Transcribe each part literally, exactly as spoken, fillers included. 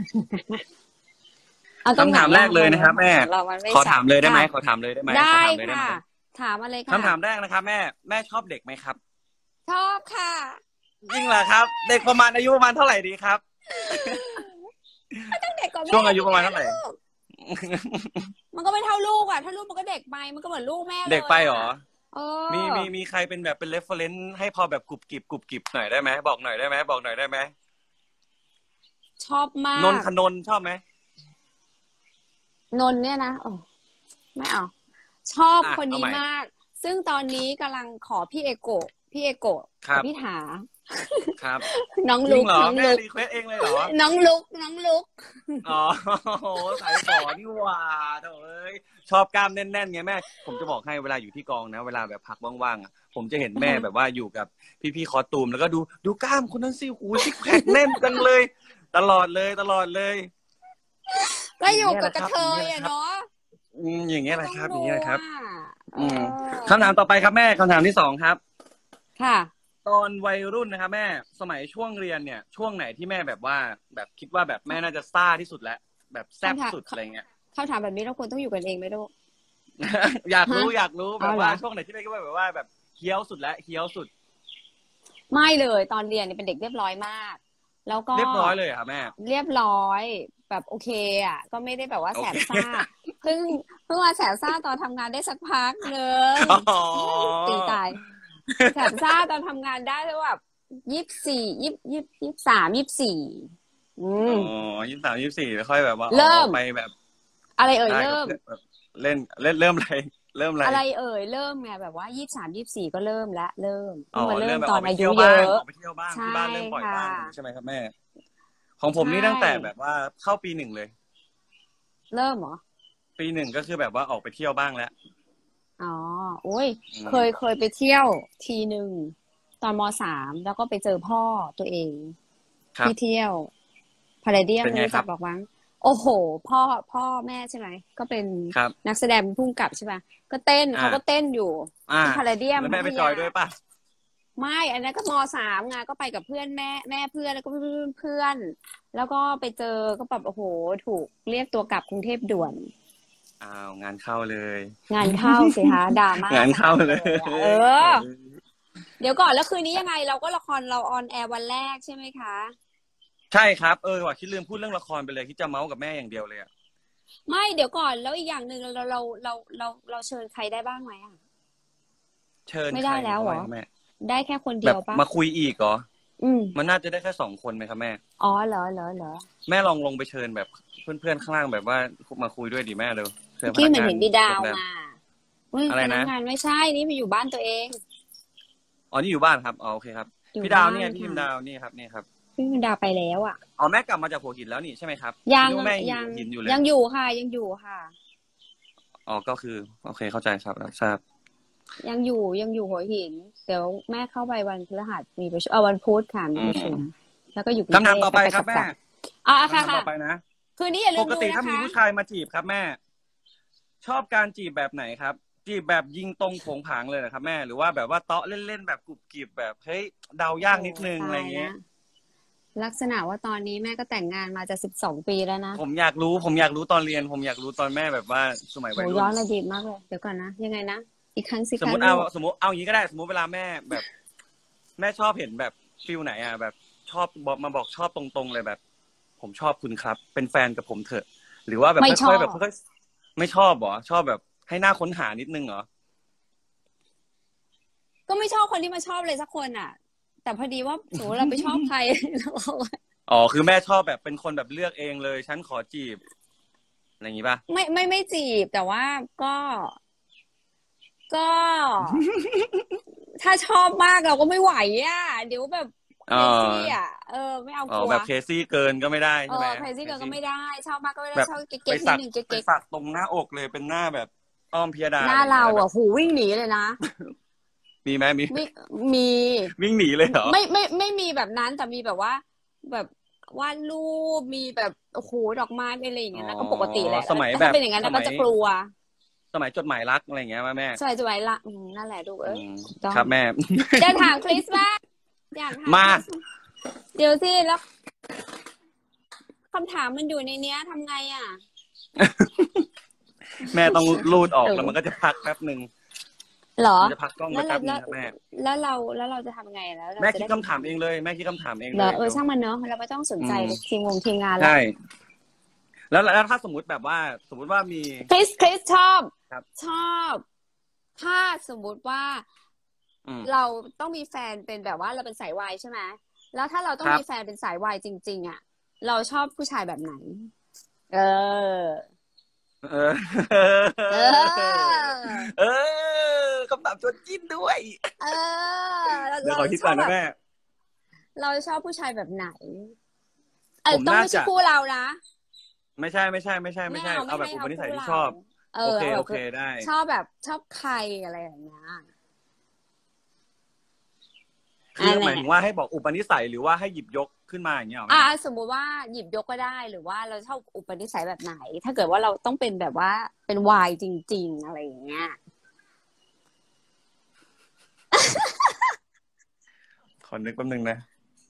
คำถามแรกเลยนะครับแม่ขอถามเลยได้ไหมขอถามเลยได้ไหมได้ค่ะถามอะไรค่ะคำถามแรกนะครับแม่แม่ชอบเด็กไหมครับชอบค่ะจริงเหรอครับเด็กประมาณอายุประมาณเท่าไหร่ดีครับต้องเด็กกว่าแม่ช่วงอายุประมาณเท่าไหร่มันก็ไม่เท่าลูกอ่ะถ้าลูกมันก็เด็กไปมันก็เหมือนลูกแม่เลยเด็กไปหรอมีมีมีใครเป็นแบบเป็นเรฟเฟอเรนซ์ให้พอแบบกรุบกริบกรุบกริบหน่อยได้ไหมบอกหน่อยได้ไหมบอกหน่อยได้ไหมชอบมากนนทนนชอบไหมนนเนี่ยนะโอ้ไม่เอาชอบคนนี้มากซึ่งตอนนี้กำลังขอพี่เอโกะพี่เอโกะพี่ถาครับน้องลุกน้องลุกรีเควสเองเลยเหรอน้องลุกน้องลุกอ๋อสายฝอนี่หว่าเอ้ยชอบกล้ามแน่นๆไงแม่ผมจะบอกให้เวลาอยู่ที่กองนะเวลาแบบพักว่างๆอ่ะผมจะเห็นแม่แบบว่าอยู่กับพี่ๆคอสตูมแล้วก็ดูดูกล้ามคนนั้นสิโอ้ยซิกแพคแน่นจังเลยตลอดเลยตลอดเลยก็อยู่กับกระเทยอ่ะเนาะอืมอย่างเงี้ยแหละครับอย่างเงี้ยครับอืมคำถามต่อไปครับแม่คำถามที่สองครับค่ะตอนวัยรุ่นนะครับแม่สมัยช่วงเรียนเนี่ยช่วงไหนที่แม่แบบว่าแบบคิดว่าแบบแม่น่าจะซ่าที่สุดแล้วแบบแซ่บสุดอะไรเงี้ยคำถามแบบนี้เราควรต้องอยู่กันเองไหมลูกอยากรู้อยากรู้แบบว่าช่วงไหนที่แม่คิดว่าแบบว่าแบบเคี้ยวสุดแล้วเคี้ยวสุดไม่เลยตอนเรียนเนี่ยเป็นเด็กเรียบร้อยมากแล้วก็เรียบร้อยเลยครับแม่เรียบร้อยแบบโอเคอ่ะก็ไม่ได้แบบว่าแสบซ่าเพิ่งเพิ่งมาแสบซ่าตอนทำงานได้สักพักนึงตีตายแสบซ่าตอนทำงานได้แล้วแบบยี่สิบสี่ยี่ยี่ยี่สามยี่สี่อืมอ๋อยี่สามยี่สี่ค่อยแบบว่าเริ่มไปแบบอะไรเอ่ยเริ่มเล่นเล่นเริ่มอะไรเริ่มอะไรอะไรเอ่ยเริ่มไงแบบว่ายี่สามยี่สี่ก็เริ่มแล้วเริ่มมาเริ่มตอนอายุเยอะไปเที่ยวบ้างที่บ้านเริ่มปล่อยบ้างใช่ไหมครับแม่ของผมนี่ตั้งแต่แบบว่าเข้าปีหนึ่งเลยเริ่มเหรอปีหนึ่งก็คือแบบว่าออกไปเที่ยวบ้างแล้วอ๋อโอ้ยเคยเคยไปเที่ยวทีหนึ่งตอนมสามแล้วก็ไปเจอพ่อตัวเองที่เที่ยวพาราเดียมรู้จักบอกว่าโอ้โหพ่อพ่อแม่ใช่ไหมก็เป็นนักแสดงพุ่งกลับใช่ไหมก็เต้นเขาก็เต้นอยู่ที่พาราเดียมแม่ไปจอยด้วยป่ะไม่อันนั้นก็มสามไงก็ไปกับเพื่อนแม่แม่เพื่อนแล้วก็เพื่อนเพื่อนแล้วก็ไปเจอก็แบบโอ้โหถูกเรียกตัวกลับกรุงเทพด่วนอ้าวงานเข้าเลยงานเข้าสิคะดราม่างานเข้าเลยเออเดี๋ยวก่อนแล้วคืนนี้ยังไงเราก็ละครเราออนแอร์วันแรกใช่ไหมคะใช่ครับเออว่ะคิดลืมพูดเรื่องละครไปเลยคิดจะเมาส์กับแม่อย่างเดียวเลยอ่ะไม่เดี๋ยวก่อนแล้วอีกอย่างหนึ่งเราเราเราเราเราเชิญใครได้บ้างไหมอ่ะเชิญไม่ได้แล้วเหรอแม่ได้แค่คนเดียวปะมาคุยอีกเหรออืมมันน่าจะได้แค่สองคนไหมครับแม่อ๋อเหรอเหรอเหรอแม่ลองลงไปเชิญแบบเพื่อนๆข้างล่างแบบว่ามาคุยด้วยดิแม่เร็วที่เหมือนเห็นพี่ดาวมาอะไรนะงานไม่ใช่นี่มาอยู่บ้านตัวเองอ๋อนี่อยู่บ้านครับอ๋อโอเคครับพี่ดาวเนี่ยพี่พิมดาวนี่ครับนี่ครับพี่พิมดาวไปแล้วอ่ะอ๋อแม่กลับมาจากหัวหินแล้วนี่ใช่ไหมครับยังยังยังอยู่ค่ะยังอยู่ค่ะอ๋อก็คือโอเคเข้าใจครับรับทราบยังอยู่ยังอยู่หัวหินเดี๋ยวแม่เข้าไปวันพฤหัสมีประชุมเอาวันพุธค่ะมีประชุมแล้วก็อยู่คำถามต่อไปครับแม่อ่าค่ะค่ะต่อไปนะคืนนี้อย่าลืมดูนะคะปกติถ้ามีผู้ชายมาจีบครับแม่ชอบการจีบแบบไหนครับจีบแบบยิงตรงโผงผางเลยนะครับแม่หรือว่าแบบว่าเตาะเล่นๆแบบกรุบกริบแบบเฮ้ยเดายากนิดนึงอะไรเงี้ยลักษณะว่าตอนนี้แม่ก็แต่งงานมาจะสิบสองปีแล้วนะผมอยากรู้ผมอยากรู้ตอนเรียนผมอยากรู้ตอนแม่แบบว่าสมัยวัยรุ่นย้อนอดีตมากเลยเดี๋ยวก่อนนะยังไงนะอีกครั้งสิสมมติเอาสมมติเอาอย่างนี้ก็ได้สมมติเวลาแม่แบบแม่ชอบเห็นแบบฟิลไหนอ่ะแบบชอบบอกมาบอกชอบตรงๆเลยแบบผมชอบคุณครับเป็นแฟนกับผมเถอะหรือว่าแบบค่อยๆแบบค่อยๆไม่ชอบหรอชอบแบบให้หน้าค้นหานิดนึงเหรอก็ไม่ชอบคนที่มาชอบเลยสักคนอ่ะแต่พอดีว่าสมมติเราไปชอบใครอ๋อคือแม่ชอบแบบเป็นคนแบบเลือกเองเลยฉันขอจีบอะไรอย่างงี้ป่ะไม่ไม่ไม่จีบแต่ว่าก็ก็ถ้าชอบมากเราก็ไม่ไหวอ่ะเดี๋ยวแบบเคซี่อ่ะเออไม่เอากลัวแบบเคซี่เกินก็ไม่ได้ใช่ไหมเคซี่เกินก็ไม่ได้ชอบมากก็ไม่ได้ชอบเก๊กๆนิดนึงเก๊กๆไปสักตรงหน้าอกเลยเป็นหน้าแบบอ้อมพิยดาหน้าเราอ่ะหูวิ่งหนีเลยนะมีไหมมีมีวิ่งหนีเลยเหรอไม่ไม่ไม่มีแบบนั้นแต่มีแบบว่าแบบวาดรูปมีแบบโอ้โหดอกไม้อะไรอย่างเงี้ยก็ปกติแหละสมัยแบบเป็นอย่างนั้นก็จะกลัวสมัยจดหมายรักอะไรอย่างเงี้ยแม่สมัยจดหมายรักนั่นแหละดูเอ้ยครับแม่จะถามคริสว่าอยากถามมาเดี๋ยวสิแล้วคำถามมันอยู่ในเนี้ยทำไงอ่ะแม่ต้องรูดออกแล้วมันก็จะพักแป๊บหนึ่งหรอจะพักกล้องไปแป๊บนึงครับแม่แล้วเราแล้วเราจะทำไงแล้วแม่คิดคำถามเองเลยแม่คิดคำถามเองเลยเออช่างมันเนาะเราไม่ต้องสนใจทีมงงทีมงานแล้วใช่แล้วแล้วถ้าสมมติแบบว่าสมมติว่ามีคริสคริสชอบชอบถ้าสมมุติว่าเราต้องมีแฟนเป็นแบบว่าเราเป็นสายวายใช่ไหมแล้วถ้าเราต้องมีแฟนเป็นสายวายจริงๆอ่ะเราชอบผู้ชายแบบไหนเออเออเออเออคำถามชวนจิ้นด้วยเออเดี๋ยวขอคิดก่อนนะแม่เราชอบผู้ชายแบบไหนเออต้องไม่ใช่คู่เรานะไม่ใช่ไม่ใช่ไม่ใช่ไม่ใช่เอาแบบอุปนิสัยที่ชอบโอเคโอเคได้ชอบแบบชอบใครอะไรอย่างเงี้ยคือหมายถึงว่าให้บอกอุปนิสัยหรือว่าให้หยิบยกขึ้นมาอย่างเงี้ยหรออ่าสมมุติว่าหยิบยกก็ได้หรือว่าเราชอบอุปนิสัยแบบไหนถ้าเกิดว่าเราต้องเป็นแบบว่าเป็นวายจริงๆอะไรอย่างเงี้ยขอนึกแป๊บนึงนะ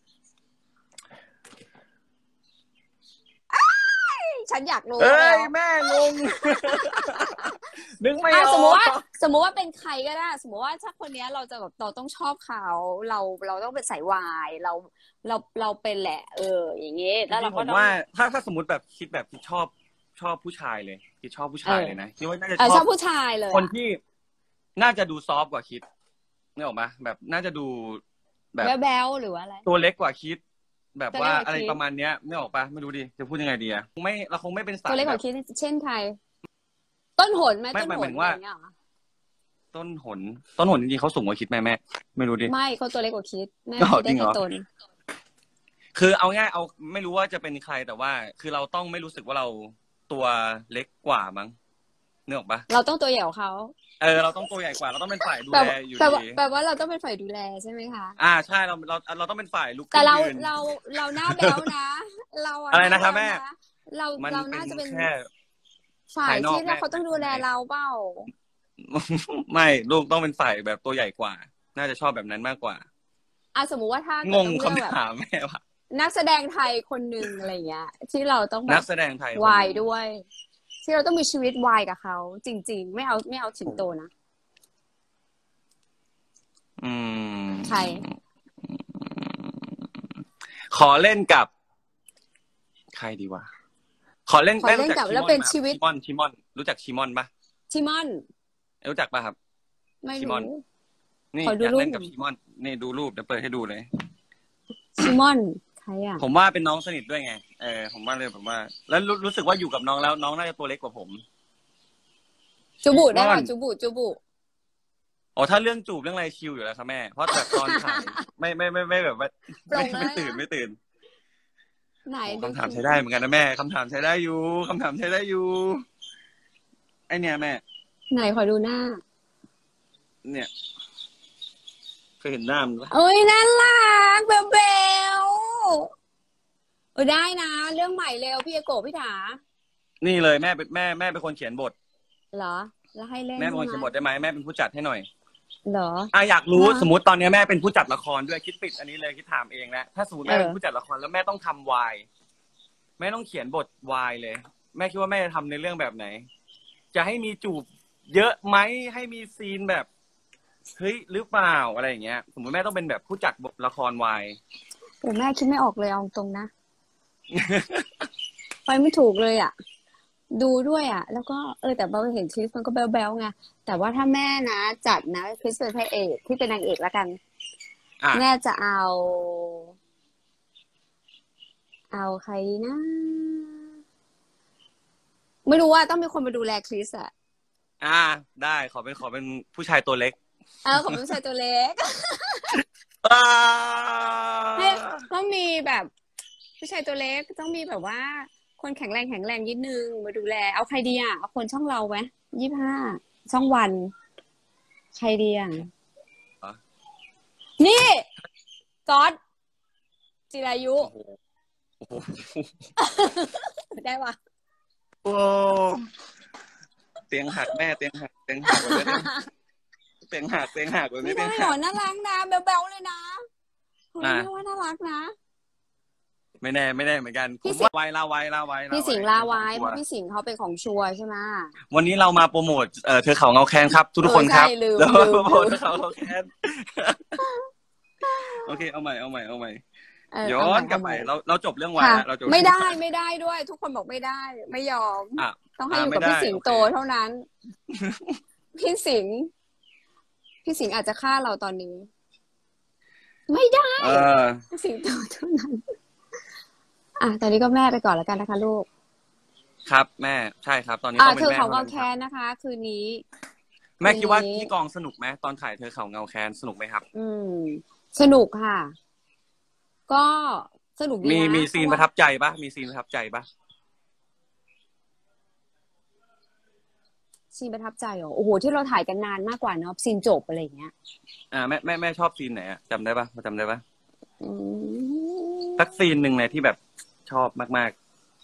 ฉันอยากรู้เอ้ยแม่งงนึกไม่ออกสมมติว่าสมมติว่าเป็นใครก็ได้สมมติว่าถ้าคนนี้เราจะแบบเราต้องชอบเขาเราเราต้องเป็นสายวายเราเราเราเป็นแหละเอออย่างเงี้ยแล้วเราก็ต้องว่าถ้าถ้าสมมติแบบคิดแบบคิดชอบชอบผู้ชายเลยคิดชอบผู้ชายเลยนะคิดว่าน่าจะชอบผู้ชายเลยคนที่น่าจะดูซอฟกว่าคิดนี่ออกมาแบบน่าจะดูแบบแบ๊วๆหรือว่าอะไรตัวเล็กกว่าคิดแบบว่าอะไรประมาณเนี้ยไม่ออกปะไม่รู้ดิจะพูดยังไงดีอะไม่เราคงไม่เป็นสายตัวเล็กกว่าคิดเช่นใครต้นหนไหมต้นหนว่าต้นหนต้นหนจริงๆเขาสูงกว่าคิดไหมแม่ไม่รู้ดิไม่เขาตัวเล็กกว่าคิดแม่คิดได้แค่ต้นคือเอาง่ายเอาไม่รู้ว่าจะเป็นใครแต่ว่าคือเราต้องไม่รู้สึกว่าเราตัวเล็กกว่ามั้งนึกออกปะเราต้องตัวใหญ่กว่าเขาเออเราต้องตัวใหญ่กว่าเราต้องเป็นฝ่ายดูแลอยู่ดีแปลว่าเราต้องเป็นฝ่ายดูแลใช่ไหมคะอ่าใช่เราเราเราต้องเป็นฝ่ายลุกขึ้นแต่เรายืนเราเราหน้าแบ๊วนะเราอะไรนะครับแม่เราเราน่าจะเป็นแค่ฝ่ายที่เขาต้องดูแลเราเปล่าไม่ลูกต้องเป็นฝ่ายแบบตัวใหญ่กว่าน่าจะชอบแบบนั้นมากกว่าอ่ะสมมุติว่าถ้างงคำถามแม่ว่านักแสดงไทยคนหนึ่งอะไรเงี้ยที่เราต้องนักแสดงไทยวายด้วยที่เราต้องมีชีวิตวายกับเขาจริงๆไม่เอาไม่เอาสิงโตนะอืมใครขอเล่นกับใครดีวะขอเล่นขอเล่นกับแล้วเป็นชีวิตชิมอนชิมอนรู้จักชิมอนปะชิมอนรู้จักปะครับไม่รู้นี่อยากเล่นกับชิมอนนี่ดูรูปเดี๋ยวเปิดให้ดูเลยชิมอนใครอ่ะผมว่าเป็นน้องสนิทด้วยไงเออผมว่าเลยผมว่าแล้วรู้สึกว่าอยู่กับน้องแล้วน้องน่าจะตัวเล็กกว่าผมจูบุได้ป่ะจูบุจูบุอ๋อถ้าเรื่องจูบเรื่องอะไรชิลอยู่แล้วครับแม่เพราะแบบตอนถ่ายไม่ไม่ไม่ไม่แบบว่าไม่ไม่ตื่นไม่ตื่นไหนคำถามใช้ได้เหมือนกันนะแม่คำถามใช้ได้อยู่คำถามใช้ได้อยู่ไอเนี่ยแม่ไหนขอดูหน้าเนี่ยเคยเห็นหน้ามันปะเอ้ยน่ารักเบลเบลเออได้นะเรื่องใหม่เร็วพี่โกพี่ถานี่เลยแม่เป็นแม่แม่เป็นคนเขียนบทเหรอแล้วให้เล่นแม่เป็นคนเขียนบทได้ไหมแม่เป็นผู้จัดให้หน่อยเหรออ่ะอยากรู้สมมติตอนนี้แม่เป็นผู้จัดละครด้วยคิดปิดอันนี้เลยคิดถามเองนะถ้าสมมติแม่เป็นผู้จัดละครแล้วแม่ต้องทำวายแม่ต้องเขียนบทวายเลยแม่คิดว่าแม่จะทำในเรื่องแบบไหนจะให้มีจูบเยอะไหมให้มีซีนแบบเฮ้ยหรือเปล่าอะไรอย่างเงี้ยสมมติแม่ต้องเป็นแบบผู้จัดบทละครวายแต่แม่คิดไม่ออกเลยเอาตรงนะ ไปไม่ถูกเลยอ่ะดูด้วยอ่ะแล้วก็เออแต่เราเห็นคริสมันก็แบ๊วๆไงแต่ว่าถ้าแม่นะจัดนะคริสเป็นพระเอกที่เป็นนางเอกแล้วกันแม่จะเอาเอาใครนะไม่รู้ว่าต้องมีคนมาดูแลคริสอ่ะอ่าได้ขอเป็นขอเป็นผู้ชายตัวเล็กเออขอเป็นผู้ชายตัวเล็กต้องมีแบบผู้ชายตัวเล็กต้องมีแบบว่าคนแข็งแรงแข็งแรงนิดนึงมาดูแลเอาใครดีอ่ะเอาคนช่องเราไหมยี่สิบห้าช่องวันใครดีอ่ะนี่ก๊อตจิรายุได้ปะโอ้เตียงหักแม่เตียงหักเตียงหักเลยเตียงหักเตียงหักเลยไม่ได้หรอน่ารักนะเบลๆเลยนะเฮ้ยว่าน่ารักนะไม่แน่ไม่แน่เหมือนกันพี่ผมสิงว่าไว้ลาไว้ลาไว้พี่สิงห์ลาไว้เป็นเพของชัวราะร์พี่สิงห์เขาเป็นของชัวร์ใช่ไหมวันนี้เรามาโปรโมทเอ่อเธอเขาเงาแคนครับ ทุกเอคอนคใช่รับลืมเราลืโปรมโมลืทมเธอเขาเงาแคน โอเคเอาใหม่เอาใหม่เอาใหม่เออย้อเอาใหม่นกลัเอาบใหไปม่เราเราจบเรื่องวายค่ะแล้วเราจบไม่ได้ไม่ได้ด้วย ทุกคนบอกไม่ได้ ไม่ยอมอ่ะต้องให้อ่ะอยู่ไม่กับได้พี่สิงโอโตเคเท่านั้น พี่สิงห์พี่สิงห์อาจจะฆ่าเราตอนนี้ ไม่ได้เออพี่สิงโตเท่านั้น อ่ะตอนนี้ก็แม่ไปก่อนแล้วกันนะคะลูกครับแม่ใช่ครับ ตอนนี้อ่าต้องเป็เธนอแม่เขาเท่าเงานั้นแคครับนนะคะ คืนนี้แม่คืนคิดว่านี้ที่กองสนุกไหมตอนถ่ายเธอเขาเงาแคนสนุกไหมครับอืม สนุกค่ะ ก็สนุกดีมีนะมีเพซีนราะปว่าระทับใจปะมีซีนประทับใจปะซีนประทับใจเหรอโอ้โหที่เราถ่ายกันนานมากกว่าเนาะซีนจบอะไรอย่างเงี้ยอ่าแม่แม่แม่ชอบซีนไหนอะจำได้ปะจำได้ปะอืมสักซีนหนึ่งเลยที่แบบชอบมาก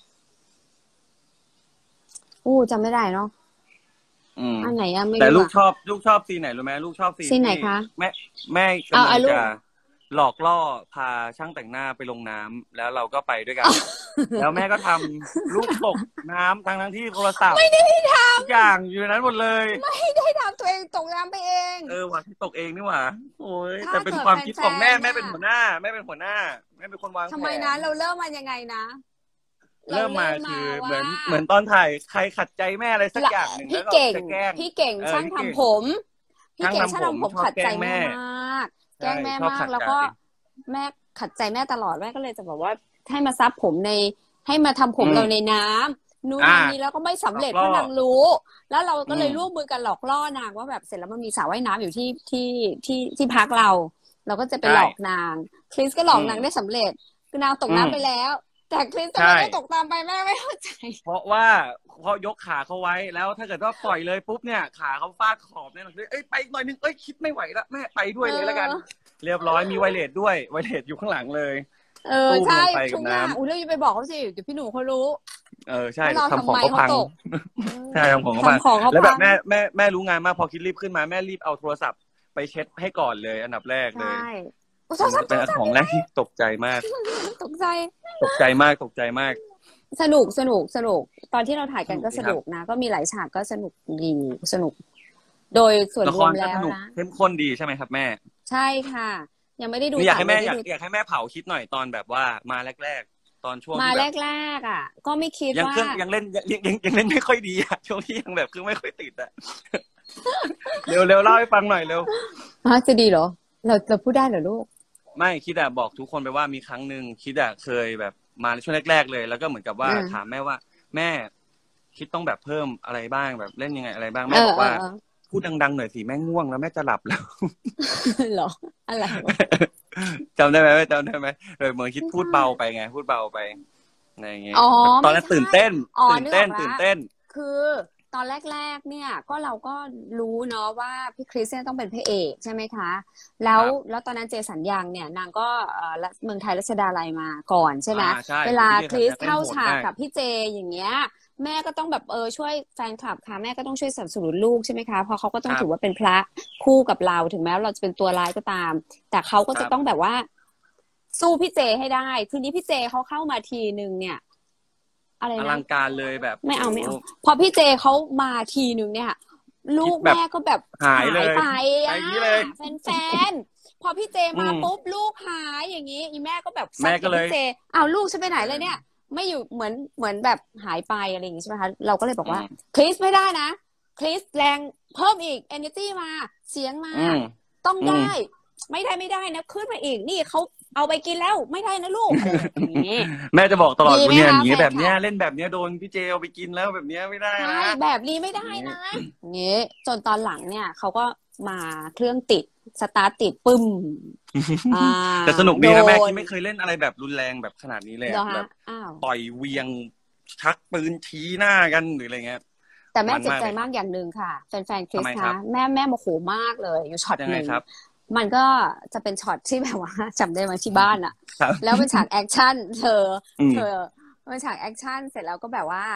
อู้จำไม่ได้เนาะๆ อืมอันไหนอะไม่แต่รู้ลูกอะชอบลูกชอบซีนไหนรู้ไหมลูกชอบซีนซีนไหนที่คะแม่แม่เอากำลัเอางลูกจะหลอกล่อพาช่างแต่งหน้าไปลงน้ำแล้วเราก็ไปด้วยกัน แล้วแม่ก็ทำลูกตกน้ำทั้งทั้งที่โทรศัพท์ไม่ได้ททุกอย่างอยู่ในนั้นหมดเลยำไม่ได้ทำตัวเองตกน้ำไปเองเออว่ะที่ตกเองนี่หว่าโอ้ยถ้าแต่เป็นเกิดความคิดของแม่แฟนๆแม่เป็นน่ะหัวหน้าแม่เป็นหัวหน้าแม่เป็นคนวางแผทำไมนนะเราเริ่มมายังไงนะเริ่มมาเริ่มคือมาเหมือนว่าเหมือนตอนถ่ายใครขัดใจแม่อะไรสักละอย่างหนึ่งพี่แล้วก็เก่งจะแกล้งพี่เก่งเออช่างพี่เก่งทำผม พี่เก่งช่างช่างทำผมทำผมชอบขัดใจแกล้งแม่แม่มาก แกล้งแม่ใช่ชอบมาขักดแล้วใจก็แม่ขัดใจแม่ตลอดแม่ก็เลยจะบอกว่าให้มาซับผมในให้มาทำผมอืมเราในน้ำนู่นอ่านั่นนี่แล้วก็ไม่สำเร็จหลอกล่อเพราะนางรู้ แล้วเราก็เลยอืมร่วมมือกันหลอกล่อนางว่าแบบเสร็จแล้วมันมีสระว่ายน้ำอยู่ที่ที่ที่ที่พักเรา เราก็จะไปใช่หลอกนางคริสก็หลอกอืมนางได้สำเร็จคือนางตกอืมน้ำไปแล้ว แต่คริสทำใช่ไมไม่ตกตามไปแม่ไม่เข้าใจเพราะว่าเพราะยกขาเขาไว้แล้วถ้าเกิดว่าปล่อยเลยปุ๊บเนี่ยขาเขาฟาดขอบเนี่ยเอ้ยไปอีกหน่อยนึงเอ้ยคิดไม่ไหวละแม่ไปด้วยเลยแล้วกันเออเรียบร้อยมีไวเลสด้วยไวเลสอยู่ข้างหลังเลยเออตู้มใช่ลงไปกับทุกอย่างน้ำอุ้ยเราอย่าไปบอกเขาสิเดี๋ยวพี่หนูเขารู้เออใช่ว่าเราทำของทำไมเขาพังเขาตกใช่ทำของเขาพังทำของเขาแล้วแบพับงแม่แม่แม่รู้งานมากพอคิดรีบขึ้นมาแม่รีบเอาโทรศัพท์ไปเช็ดให้ก่อนเลย อันดับแรกเลยใช่โอ้โทรศัพท์เป็นของแรกที่ตกใจมากตกใจตกใจมากตกใจมากสนุกสนุกสนุก ตอนที่เราถ่ายกันก็สสนุนุกกดีครับนะ ก็มีหลายฉากก็สนุกดีสนุก โดยส่วนละรควมรก็แล้สวนุกนะเข้มข้นดีใช่ไหมครับแม่ใช่ค่ะ ยังไม่ได้ดูนี่อยากให้แม่ถ่อยากไได้ดูอยากให้แม่เผาคิดหน่อยตอนแบบว่ามาแรกๆ ตอนช่วงมาที่แบบแรกๆอ่ะ ก็ไม่คิดยังว่าเครื่องยังเล่นยังยังยังเล่นไม่ค่อยดีอะช่วงที่ยังแบบเครื่องไม่ค่อยติดอะ เร็วเร็วเล่าให้ฟังหน่อยเร็วฮะจะดีเหรอ เราเราพูดได้เหรอลูกไม่คิดอะบอกทุกคนไปว่ามีครั้งหนึ่งคิดอะเคยแบบมาช่วงแรกๆเลย แล้วก็เหมือนกับว่าอืมถามแม่ว่า แม่คิดต้องแบบเพิ่มอะไรบ้างแบบเล่นยังไงอะไรบ้างเอแม่อบอกเอว่าอเออพูดดังๆหน่อยสิแม่ง่วงแล้วแม่จะหลับแล้วเหรออะไรวะจำได้ไหมจำได้ไหมเออเหมือนคิดพูดเบาไปไง พูดเบาไปอะไรอย่างเงี้ยอ๋อตอนนั้นไม่ใช่ตื่นเต้นอ๋อตื่นเต้นนึกออกละตื่นเต้นคือตอนแรกๆ เนี่ยก็เราก็รู้เนาะว่าพี่คริสเนี่ยต้องเป็นพระเอกใช่ไหมคะ แล้วครับแล้วตอนนั้นเจสัญญังเนี่ยนางก็เอ่อละเมืองไทยรัชดาลัยมาก่อนใช่ไหมอ่าใช่เวลาพี่คริสเจสัญญังเข้าเล่นโหดฉากมากกับพี่เจอย่างเงี้ย แม่ก็ต้องแบบเออช่วยแฟนคลับค่ะแม่ก็ต้องช่วยสนับสนุนลูกใช่ไหมคะเพราะเขาก็ต้องครับถือว่าเป็นพระคู่กับเราถึงแม้ว่าเราจะเป็นตัวร้ายก็ตาม แต่เขาก็ครัจะบต้องแบบว่า สู้พี่เจให้ได้ทีนี้พี่เจเขาเข้ามาทีนึงเนี่ย อะไรอนะลังการเลยแบบไม่เอาไม่เอาโโหพอพี่เจเขามาทีนึงเนี่ย ลูกแบบแม่ก็แบบหายเลยไปไปอ่ะอย่างนี้เลยแฟนๆพอพี่เจมาอืมปุ๊บลูกหายอย่างนี้อีแม่ก็แบบแม่ก็เลยซัดบพี่เจอ้าวลูกฉันไปไหนเลยเนี่ย ไม่อยู่เหมือนเหมือนแบบหายไปอะไรอย่างงี้ใช่ไหมคะเราก็เลยบอกว่าอืมคริสไม่ได้นะคริสแรงเพิ่มอีก energy มาเสียงมาอืมต้องอืมได้ ไม่ได้ไม่ได้นะขึ้นมาอีกนี่เขาเอาไปกินแล้วไม่ได้นะลูกอะไรอย่างนี้แม่จะบอกตลอดดีไหมเนี่ยคะอย่างนี้แฟนคลับแบบเนี้ยเล่นแบบเนี้ยโดนพี่เจเอาไปกินแล้วแบบเนี้ยไม่ได้ใช่นะแบบนี้ไม่ได้นะอย่างงี้จนตอนหลังเนี่ยเขาก็มาเครื่องติดสตาร์ทติดปึ้มอ่าแต่สนุกดีนะแม่โดคิดไม่เคยเล่นอะไรแบบรุนแรงแบบขนาดนี้เลยเหรออะแบฮะบอ้าวต่อยเวียงชักปืนชี้หน้ากันหรืออะไรเงี้ยแต่แม่มันเจ็บมากใจเลยมากอย่างหนึ่งค่ะแฟนๆคริสทำไมครัคะบแม่แม่โมโหมากเลยอยู่ช็อตยังหไงนึ่งครับมันก็จะเป็นช็อตที่แบบว่า จำได้ไหมที่บ้านอะครับแล้วเป็นฉากแอคชั่นเธออืมเธอเป็นฉากแอคชั่นเสร็จแล้วก็แบบว่า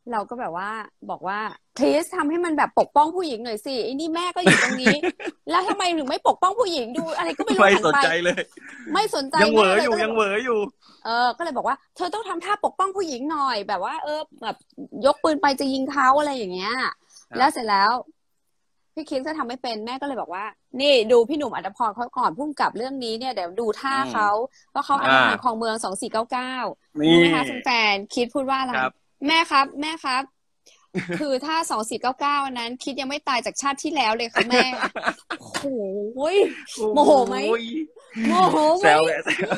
เราก็แบบว่าบอกว่าคริสทำให้มันแบบปกป้องผู้หญิงหน่อยสิไอ้นี่แม่ก็อยู่ตรงนี้ แล้วทำไมถึงไม่ปกป้องผู้หญิงดูอะไรก็ไม่รู้ไม่หันสนไปใจเลยไม่สนใจยังเหวอแม่อยู่ก็เลยังเหวออยู่เออก็เลยบอกว่าเธอต้องทำท่าปกป้องผู้หญิงหน่อยแบบว่าเออแบบยกปืนไปจะยิงเขาอะไรอย่างเงี้ย แล้วเสร็จแล้วพี่คิดก็ทำไม่เป็นแม่ก็เลยบอกว่า นี่ดูพี่หนุ่มอัตภพรเขาก่อนพุ่งกับเรื่องนี้เนี่ยเดี๋ยวดูท่าเขาว่าเขาอาหารของเมืองสองสี่เก้าเก้านี่รู้ไหมคะแฟนคิดพูดว่าอะไรครับแม่ครับ แม่ครับ คือถ้าสองสี่เก้าเก้านั้น คิดยังไม่ตายจากชาติที่แล้วเลยค่ะแม่โอ้โหโมโหไหมโอ้ยโมโหไหแซมวแหละแซว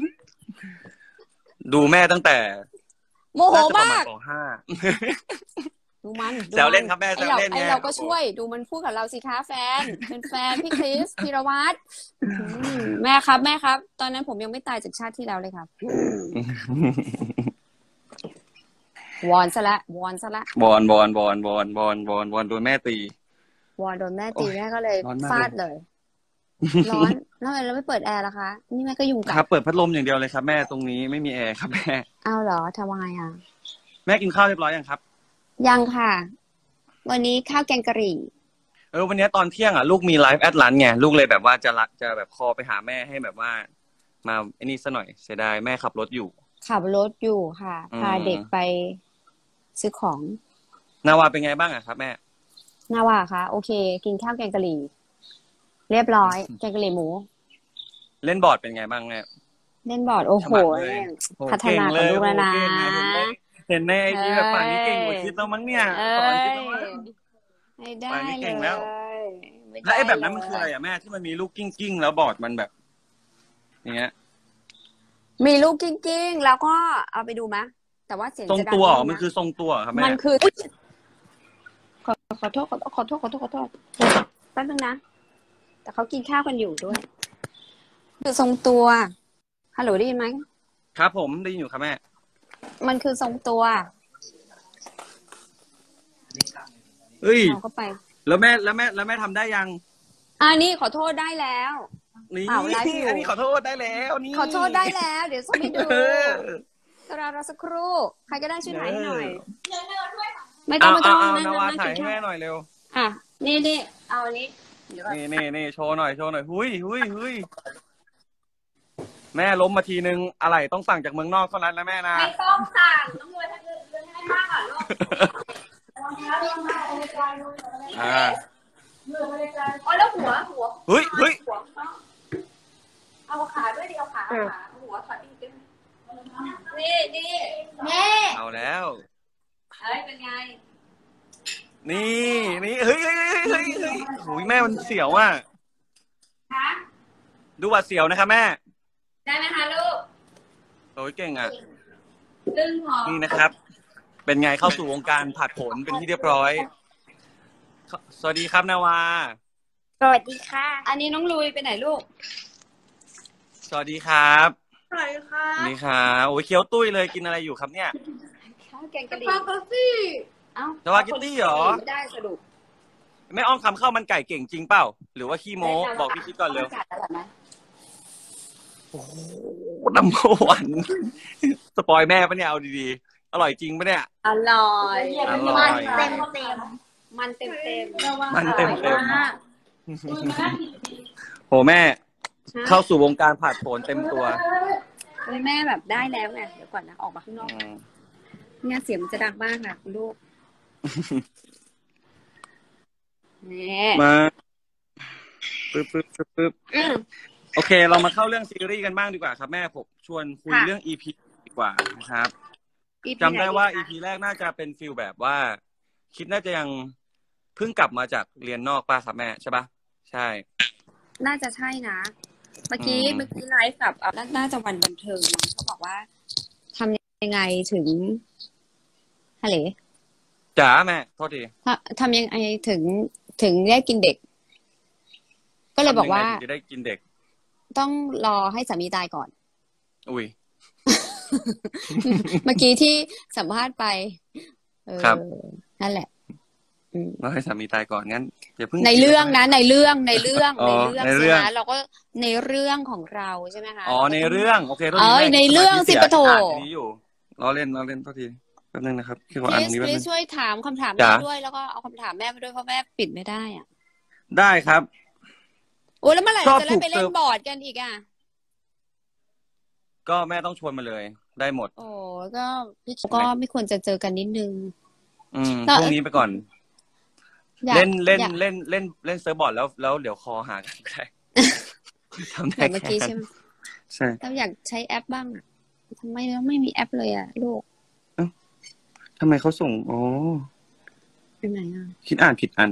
ดูแม่ตั้งแต่โมโหน่าจะประมามาก ณปห้าดูมันดูแซวเล่นมัครับแม่ไอ้แซวเราเล่นไอ้ไงเราก็ช่วยดูมันพูดกับเราสิคะแฟนเป็นแฟนพี่คริสพีรวัตรอืมแม่ครับแม่ครับ ตอนนั้นผมยังไม่ตายจากชาติที่แล้วเลยครับวอนซะละวอนซะละบอลบอลบอลบอลบอลบอลบอลโดนแม่ตีวอนโดนแม่ตีโอ้ยแม่ก็เลยร้อนมากฟาดเลย ร้อนแล้วทำไมเราไม่เปิดแอร์ล่ะคะ นี่แม่ก็ยุงกัครับดเปิดพัดลมอย่างเดียวเลยครับแม่ตรงนี้ไม่มีแอร์ครับแม่อ้าวเหรอทำไมอ่ะแม่กินข้าวเรียบร้อยยังครับยังค่ะ วันนี้ข้าวแกงกะหรี่เออวันนี้ตอนเที่ยงอ่ะลูกมีไลฟ์แอดลันไงลูกเลยแบบว่าจะละจะแบบคอไปหาแม่ให้แบบว่า มาไอ้นี่ซะหน่อยเสียดายแม่ขับรถอยู่ขับรถอยู่ค่ะอืมพาเด็กไปซื้อของนาวาเป็นไงบ้างอะครับแม่นาวาคะโอเค กินข้าวแกงกะหรี่ เรียบร้อย แกงกะหรี่หมูเล่นบอร์ดเป็นไงบ้างแม่เล่นบอร์ดโอ้โหสมัครเลย โอ้พัฒนาเก่งกับลูกแล้วนะโอ้เก่งเลยเห็นในไอจีแบบป่านนี้เก่งกว่าคิดแล้วมั้งเนี่ยเอ้สอนคิดแล้วมั้งยไม่ได้ป่านนี้เลเก่งแล้วยม่ด้แล้วไอ้แบบนั้นมันเลยคืออะไรอะแม่ที่มันมีลูกกิ้งกิ้งๆแล้วบอร์ดมันแบบอย่างเงี้ยมีลูกกิ้งกิ้งแล้วก็เอาไปดูมะแต่ว่าเสียงทรงจะดังตัวเหรอนิดมันนะคือทรงตัวเหรอครับแม่มันคือขอขอโทษขอขอโทษขอโทษขอโทษแป๊บนึงนะ แต่เขากินข้าวกันอยู่ด้วย คือทรงตัวฮัลโหลได้ยินไหมครับผมได้ยินอยู่ครับแม่มันคือทรงตัวเอ้ยเอาเข้าไปแล้วแม่แล้วแม่แล้วแม่ทำได้ยังอ่านี่ขอโทษได้แล้วนี่อ้าวไลฟ์อยู่อันนี้ขอโทษได้แล้วนี่ขอโทษได้แล้ว เดี๋ยวส่งให้ดูเออกระเราสักครู่ ใครก็ได้ช่วยถ่ายให้หน่อยเออไม่ต้อเอางไม่ต้องนั่งเอาเอานาวานั่งถ่ากิยนให้ข้าวแม่หน่อยเร็วอ่ะนี่นี่เอาอันนี้เดี๋ยวก่อนนี่นี่นี่โชว์หน่อยโชว์หน่อยหุยหุยหุยแม่ล้มมาทีนึงอะไรต้องสั่งจากเมืองนอกเท่านั้นนะแม่นะไม่ต้องสั่งต้องเลยให้เงินให้มากก่อนลูกอ่าอ๋อแล้วหัวหัวเฮ้ยเฮ้ยหัวเอาขาด้วยดิเอาขาเอาขาเอาหัวถอดอีกด้วยนี่นี่แม่เอาแล้วเฮ้ยเป็นไงนี่นี่เฮ้ยเฮ้ยเฮ้ยเฮ้ยเฮ้ยโอ้ยแม่มันเสียวอ่ะคะดูหวาดเสียวนะครับแม่ได้ไหมคะลูกโอ้ยเก่งอ่ะตึงหอมนี่นะครับ เป็นไงเข้าสู่วงการผัดผลเป็นที่เรียบร้อย สวัสดีครับนาวาสวัสดีค่ะ อันนี้น้องลุยไปไหนลูกสวัสดีครับสวัสดีค่ะสวัสดีครับโอ้ยเคี้ยวตุ้ยเลยกินอะไรอยู่ครับเนี่ยข้าวแกงกะหรี่สปาเกตตี้เอ้าสปาเกตตี้เหรอไม่ได้สรุปแม่อ้อมคำข้าวมันไก่เก่งจริงเปล่า หรือว่าขี้โม้บอกพี่คิดก่อนเร็วอากาศอร่อยไหมโอ้โหน้ำหวานสปอยแม่ปะเนี่ยเอาดีๆ อร่อยจริงปะเนี่ยอร่อยอร่อยมันเต็มเต็มมันเต็มเต็มมันเต็มเต็มอร่อยากโหแม่ เข้าสู่วงการผัดโผนเต็มตัวเฮ้ยแม่แบบได้แล้วไงเดี๋ยวก่อนนะออกมาข้างนอกอืมเนี่ยเสียงมันจะดังมากค่ะคุณลูกนี่มาปึ๊บปึ๊บปึ๊บปึ๊บอืมโอเค เรามาเข้าเรื่องซีรีส์กันบ้างดีกว่าครับแม่ผมชวนคุยค่ะเรื่อง อี พี ดีกว่านะครับอี พีจำได้ว่าหนอี พี แรกน่าจะเป็นฟิลแบบว่า คิดน่าจะยังเพิ่งกลับมาจากเรียนนอกป่ะครับแม่ใช่ปะใช่น่าจะใช่นะ เมื่อกี้อืมเมื่อกี้ไลฟ์กับเอ่อน่าน่าจะวันบันเทิงมั้งเขาบอกว่าทำยังไงถึงฮัลโหลจ๋าแม่โทษทีทำทำยังไงถึงถึงได้กินเด็ก ก็เลยบอกว่าทำยังไงถึงจะได้กินเด็กต้องรอให้สามีตายก่อนอุ้ยเมื่อกี้ที่สัมภาษณ์ไปเออครับนั่นแหละ อืมเราให้สามีตายก่อนงั้นอย่าเพิ่งในเรื่องนะในเรื่องในเรื่องอ๋อในในเรื่เรื่ออง งสินะเราก็ในเรื่องของเราใช่ไหมคะอ๋อในเรื่องโอเคโทษทีเอ้ยแม่ในเรื่องสิสมาธิปะโถเสียอ่านอันนี้อยู่ล้อเล่นล้อเล่นโทษทีป๊บนึงนะครับคือพว่าอ่านลีตรสงนี้พแป๊บลีนึสงช่วยถามคำถามจ๋าแม่ด้วยแล้วก็เอาคำถามแม่มาด้วยเพราะแม่ปิดไม่ได้อ่ะได้ครับโอ้แล้วเมื่อไหร่ชอเราบจะได้ถูกไปเซเล่อน ร์บอร์ดกันอีกอ่ะก็แม่ต้องชวนมาเลย ได้หมดโอ้ก็พี่ก็ไม่ควรจะเจอกันนิดนึงอืมก็ช่วงนี้ไปก่อนอยาเล่กนเล่นอยากเล่นเล่นเล่นเซิร์ฟบอร์ดแล้วแล้วเดี๋ยวคอหากันก็ได้ ทำอได้ย่างเมื่อแค่กี้นั้ใช่นไหมใช่เราอยากใช้แอปบ้างอะทำไมเราไม่มีแอปเลยอ่ะลูกทำไมเขาส่งอ๋อไปไหนอ่ะคิดอ่านผิดอัน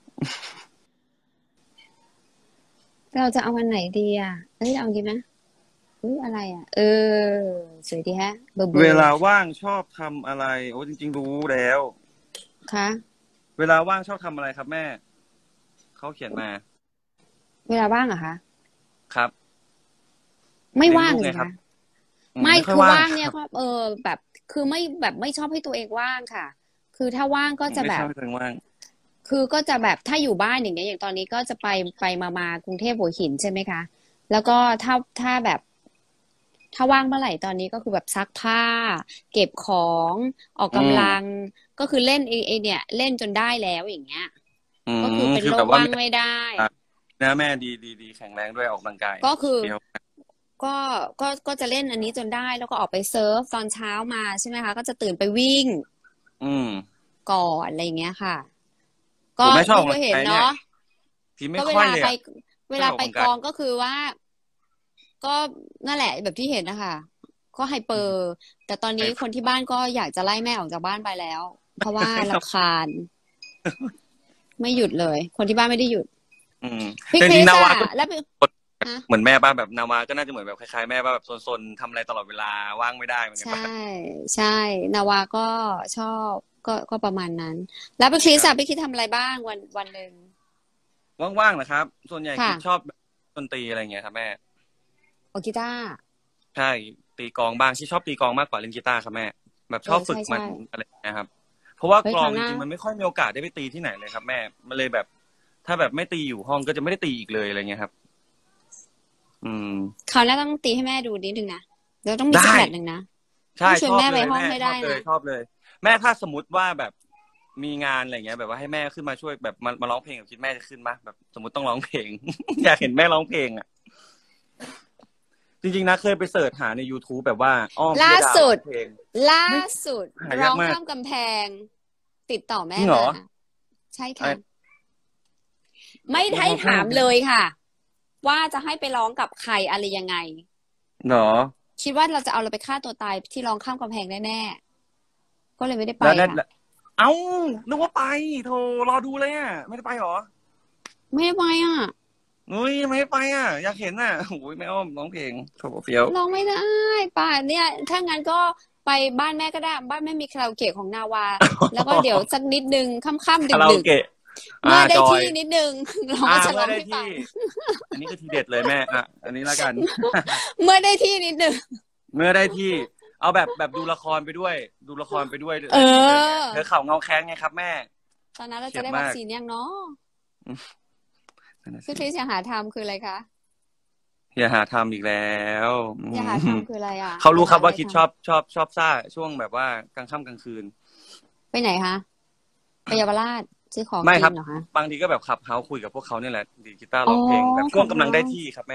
เราจะเอาวันไหนดีอ่ะเอ้ยเอาดีไหมอุ้ยอะไรอ่ะ เออสวยดีฮะเบอร์เบอเวร์ลาว่างชอบทำอะไร โอ้จริง ๆ รู้แล้วคะเวลาว่างชอบทำอะไรครับแม่ เขาเขียนมาเวลาว่างเหรอคะครับไม่เลี้ยงว่างลูกเลไงยครับคะอืมไม่ไม่ค่คือยอว่างว่างเนี่คยรับก็เออแบบคือไม่แบบไม่ชอบให้ตัวเองว่างค่ะ คือถ้าว่างก็จะไม่แบชอบบ ให้ตัวเองว่างคือก็จะแบบถ้าอยู่บ้านอย่างเงี้ยอย่างตอนนี้ก็จะไปไปมามากรุงเทพหัวหินใช่ไหมคะ แล้วก็ถ้าถ้าแบบ ถ้าว่างเมื่อไหร่ตอนนี้ก็คือแบบซักผ้า เก็บของออกอืกำมลัง ก็คือเล่นไอ้ไอ้เนี่ย เล่นจนได้แล้วอย่างเงี้ยอืก็คือมเป็นคือโรแบคบว่าว่างแม่ไม่ได้นะแม่ดีดีดีแข็งแรงด้วยออกกำลังกายก็คือเดี๋ยวก็ก็ก็จะเล่นอันนี้จนได้แล้วก็ออกไปเซิร์ฟตอนเช้ามาใช่ไหมคะ ก็จะตื่นไปวิ่งอืมก่อนอะไรอย่างเงี้ยค่ะผก็มไม่ชอบอพี่อกกำก็ลังเห็นกายเนี่ยเนาะพี่ไม่ก็เวค่อยลาเลยไปอะเวลาชอบออกไปกำลังกายกองก็คือว่า ก็นั่นแหละ แบบที่เห็นนะคะก็ไฮเปอร์ แต่ตอนนี้คนที่บ้านก็อยากจะไล่แม่ออกจากบ้านไปแล้ว เพราะว่ารำคาญ ไม่หยุดเลย คนที่บ้านไม่ได้หยุดอืมพี่แต่คจริริงสๆนาอะวาก็แล้วพี่ฮะเหมือนแม่ป้าแบบนาวาก็น่าจะเหมือนแบบคล้ายๆแม่ป้าแบบซนๆทำอะไรตลอดเวลาว่างไม่ได้เหมือนกันใช่ป่ะใช่ นาวาก็ชอบก็ก็ประมาณนั้น แล้วพี่คริสครัอะบพี่คริสทำอะไรบ้างวันวันหนึ่งว่างๆนะครับ ส่วนใหญ่ค่ะคิดชอบดนตรีอะไรเงี้ยครับแม่โอกีตาร์ใช่ ตีกลองบ้างที่ชอบตีกลองมากกว่าเล่นกีตาร์ครับแม่ แบบเอชออบฝึใช่กมันใช่อะไรเงี้ยครับ เพราะว่าเฮ้ยกลคอราง วหจน้าริงๆมันไม่ค่อยมีโอกาสได้ไปตีที่ไหนเลยครับแม่ มันเลยแบบ ถ้าแบบไม่ตีอยู่ห้องก็จะไม่ได้ตีอีกเลยอะไรเงี้ยครับ อืมคราวหน้าต้องตีให้แม่ดูนิดนึงนะเดี๋ยวต้องมีได้สักแมตช์หนึ่งนะใช่ต้องชชวนอบแม่เลไปยห้องแม่ให้ชได้อบเลยนะชอบเลย แม่ถ้าสมมติว่าแบบมีงานอะไรเงี้ย แบบว่าให้แม่ขึ้นมาช่วยแบบมามาร้องเพลงกับคิดแม่จะขึ้นปะแบบสมมติต้องร้องเพลง อยากเห็นแม่ร้องเพลงอ่ะ จริงๆนะเคยไปเสิร์ชหาใน YouTube แบบว่าอ้อมพิล่ายดาสุร้อดงเพลงล่าไม่สุดหาร้ยาอก งมากข้ามกำแพง ติดต่อแม่จริงเหรมาอใช่ไอ้ค่ะ ไม่ร้อให้งข้ามถามกำแพเลงยค่ะ ว่าจะให้ไปร้องกับใครอะไรยังไงเหรอคิดว่าเราจะเอาเราไปฆ่าตัวตายที่ร้องข้ามกำแพงแน่ๆก็เลยไม่ได้ไปแล้วได้ค่ะเอ้านึกว่าไปโธ่รอดูเลยอ่ะ ไม่ได้ไปเหรอไม่ได้ไปอ่ะอุ้ยไม่ได้ไปอ่ะ อยากเห็นอ่ะโอ้ยแม่อ้อมร้องเพลงโถเฟี้ยวร้องไม่ได้ป่านเนี่ย ถ้างั้นก็ไปบ้านแม่ก็ได้ บ้านแม่มีคาราโอเกะของนาวา แล้วก็เดี๋ยวสักนิดนึงค่ำๆคาราโอดึกเกะๆ เมื่อได้จอยที่นิดนึง เราอ่าก็จะร้เมื่ออง ได้ให้ฟัที่งอันนี้คือทีเด็ดเลยแม่อ่ะอันนี้แล้วกันเมื่อได้ที่นิดนึงเมื่อได้ที่ เอาแบบแบบดูละครไปด้วย ดูละครไปด้วยเออเธอเข่าเงาแค้นไงครับแม่ตอนนั้นเราเฉีจะยบได้วัมาคกซีนยังเนาะอืมนั่นน่ะพี่สิคริสอย่าหาทำคืออะไรคะอย่าหาทำอีกแล้วอือย่าหาม ทำคืออะไรอ่ะเขารู้อย่าครับหาว่าอะไรคิดทชอบชอบชอบซ่าช่วงแบบว่ากลางค่ำกลางคืนำไปไหนคะ ไปเยาวราชซื้อของไม่กิครับนเหรอคะบางทีก็แบบขับเฮาคุยกับพวกเขาเนี่ยแหละดีดกีตาร์อ๋ร้อองเพลงแบบช่วงขับกำลังได้เฮาที่ครับแม่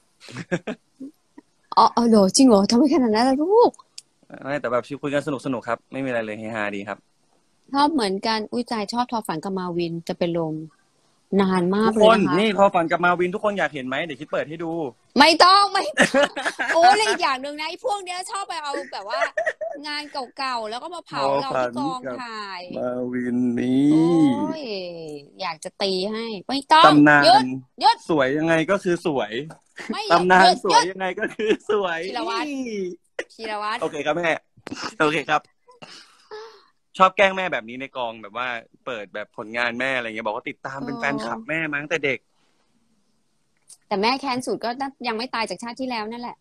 อ๋ออ๋อเหรอจริงเหรอทำไมขนาดนั้นล่ะลูกไม่แต่แบบชิวคุยกันสนุกสนุกครับ ไม่มีอะไรเลยเฮฮาดีครับชอบเหมือนกัน อุ้ยใจชอบทอฝันกับมาวินจะเป็นลม นานมาทุกกเลคยนนะคะนี่พอฝันกับมาวินทุกคนอยากเห็นไหมเดี๋ยวคิดเปิดให้ดูไม่ต้องไม่ต้องโอ้แล้วอีกอย่างหนึ่งนะไอ้พวกเนี้ยชอบไปเอาแบบว่า งานเก่าๆแล้วก็มาเผาเราที่กองถ่ายมาวินนีโอ้่ยอยากจะตีให้ ไม่ต้องตำนาหยุดนหยุดสวยยังไงก็คือสวยไม่หยุดตำนาหนยุดสหวยยุดยังไงก็คือสวยธีรวัตรนี่ธีรวัตรโอเคครับแม่โอเคครับ ชอบแกล้งแม่แบบนี้ในกองแบบว่าเปิดแบบผลงานแม่อะไรเงี้ยบอกว่าติดตามเป็นแฟนคลับแม่มาตั้งแต่เด็กแต่แม่แค้นสุดก็ยังไม่ตายจากชาติที่แล้วนั่นแหละ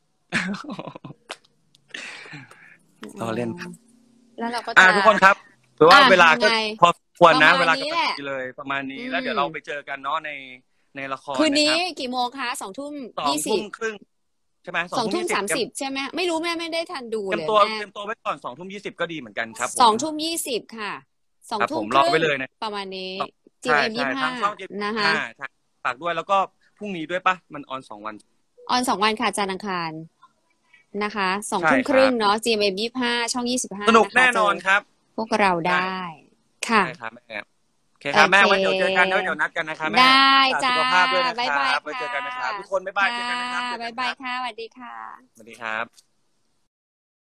ล้อเล่นครับแล้วเราก็อ่าจะทุกคนครับหรือว่าอ่ะเวลาก็ยังไงพอควรนะประมาณเวลาก็นี้แหละเลยประมาณนี้อืมแล้วเดี๋ยวเราไปเจอกันเนาะในในละครคืนนี้ะรับกี่โมงคะสองทุ่มสองยี่สิทุ่บมครึ่งใช่ไหมสองทุ่มสามสิบใช่ไหมไม่รู้แม่ไม่ได้ทันดูเลยเตรียมตัวเตรียมตัวไว้ก่อนสองทุ่มยี่สิบก็ดีเหมือนกันครับสองทุ่มยี่สิบค่ะสองทุ่มครึ่งประมาณนี้จีเอ็มยี่ห้านะคะฝากด้วยแล้วก็พรุ่งนี้ด้วยปะมันออนสองวันออนสองวันค่ะจันทร์อังคารนะคะสองทุ่มครึ่งเนาะ จี เอ็ม เอ็ม ยี่สิบห้าช่องยี่สิบห้าสนุกแน่นอนครับพวกเราได้ค่ะใช่ครับแม่โอเคครับแม่ไว้เดี๋ยวเจอกันแล้วเดี๋ยวนัดกันนะคะแม่ได้จ้าสุขภาพด้วยนะคบ๊ายบายรับไว้เจอกันนะครับทุกคนบ๊ายบายเจอกันนะครับบ๊ายบายค่ะสวัสดีค่ะสวัสดีครับ